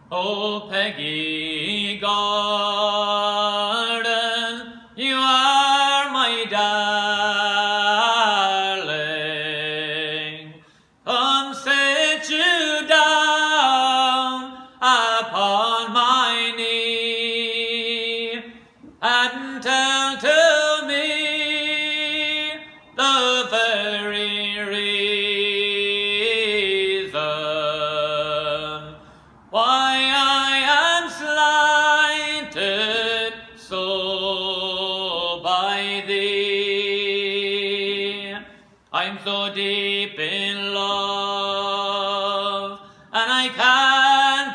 Oh, Peggy Gordon, you are my darling. Come sit you down upon my knee and tell to me the very reason why I am slighted so by thee. I'm so deep in love, and I can't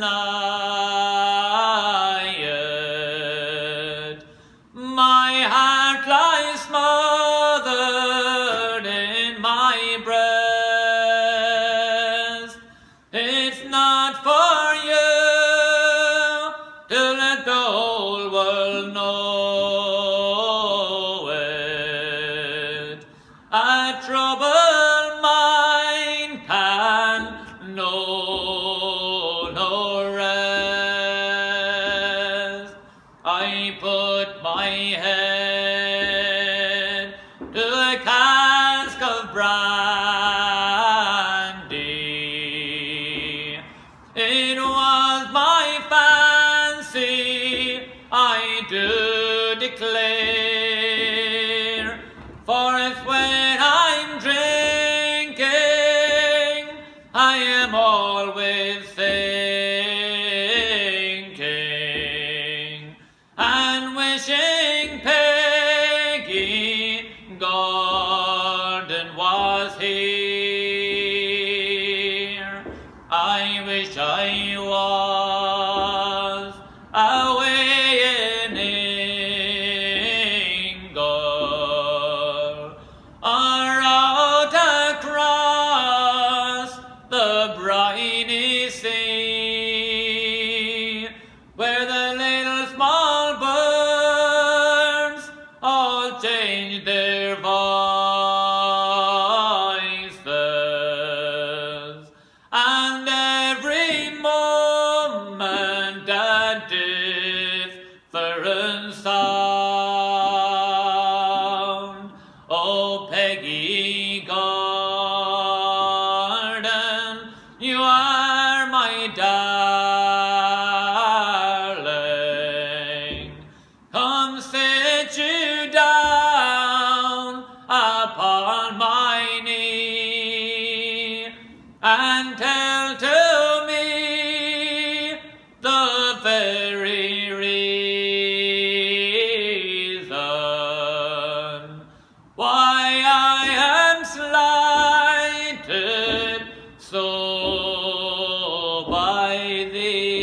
deny it. My heart lies smothered in my breast. It's not for you to let the whole world know it. A troubled mind can know no rest. I put my head to a cask of brandy. It was my fancy, I do declare, for if when I'm drinking, I am always thinking and wishing Peggy Gordon was here. I wish I was away in England, or out across the briny sea, where the little small birds all change their voices, and every moment a different sound. Oh, Peggy Gordon, you are my darling. Come sit you down upon my knee and tell to me the very reason why I am slighted so by thee.